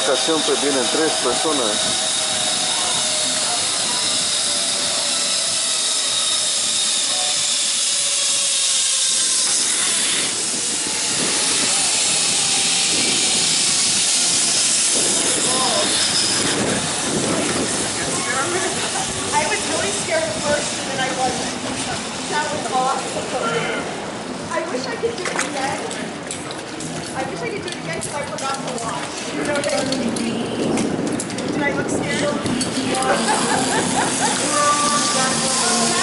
ocasión pues vienen 3 personas. I was really scared at first, and then I wasn't. That was awesome. I wish I could do it again. I wish I could do it again because I forgot to watch. You know what I mean? Did I look scared?